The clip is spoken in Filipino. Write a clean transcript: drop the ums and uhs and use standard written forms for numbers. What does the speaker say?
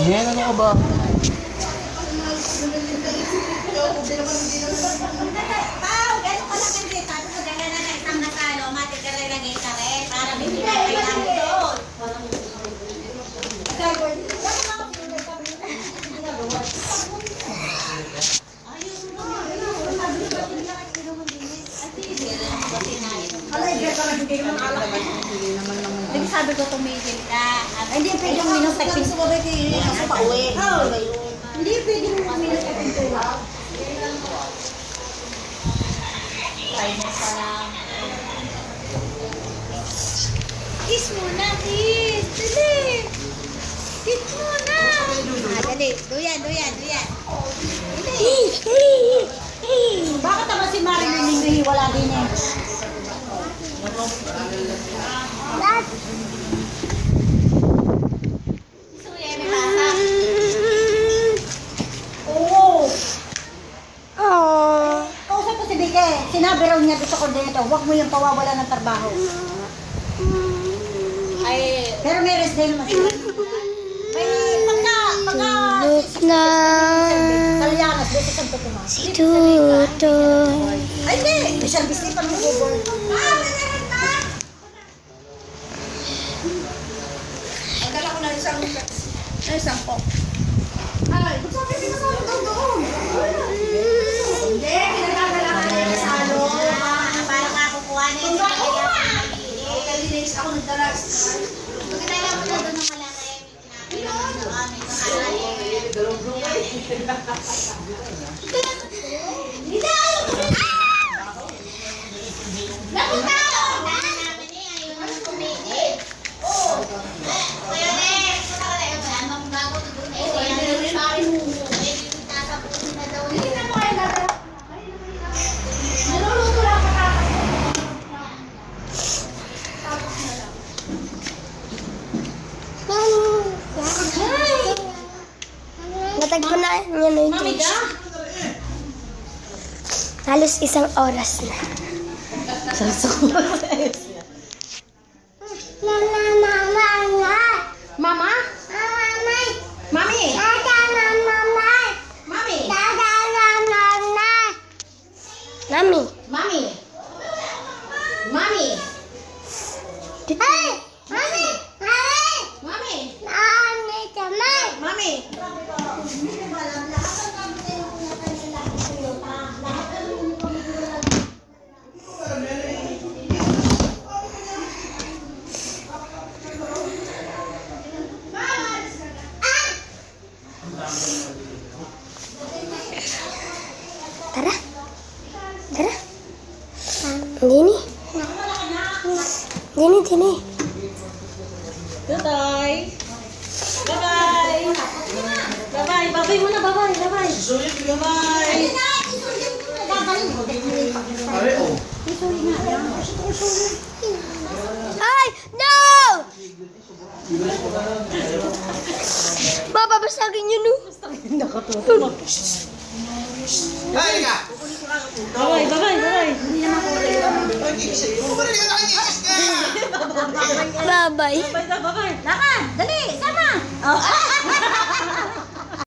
Ayan, ano ka ba? Sabi ko tumigil ka. Hindi pwede yung minum sa pinto. Hindi pwede yung minum sa pinto. Kindness pa lang. Kiss muna, kiss. Dali. Kiss muna. Dali. Duyan. Bakit naman si Marilyn hindi wala din eh? Kausap ko si Bike, sinabi raw niya dito ko dito, huwag mo yung pawawala ng trabaho. Ay, pero may rest day naman sila. May pagka Kalyanas, dito sa Tutumas. Si Tutoy. Ay, hindi! May service day pa ng Uber. Ang dala ko na isang po. Ay, sabi ko na sa doon. Hindi, kinagagala ka na sa ano. Para makakukuhanin. Next ako nagdala. Pagkatala mo na doon ng wala kayo. Kailangan mo kami. Natagpo na niya na yung dish. Halos isang oras na. Mama? Mami? Mami? Mami. Mami? Mami? Hey! Mami! Mami? Mami? Tara. Gini. Tutoy. Bye-bye. Bye-bye. Bye-bye muna. Bye-bye. Bye-bye. Bye-bye. Ay! No! Bababasagin yun, no? Nakatuto. Ay, ka! Bye-bye. Bye-bye. Hindi naman ko ulit. Bye-bye. Bye-bye. Bye-bye. Lakad. Dali. Sama. Oh.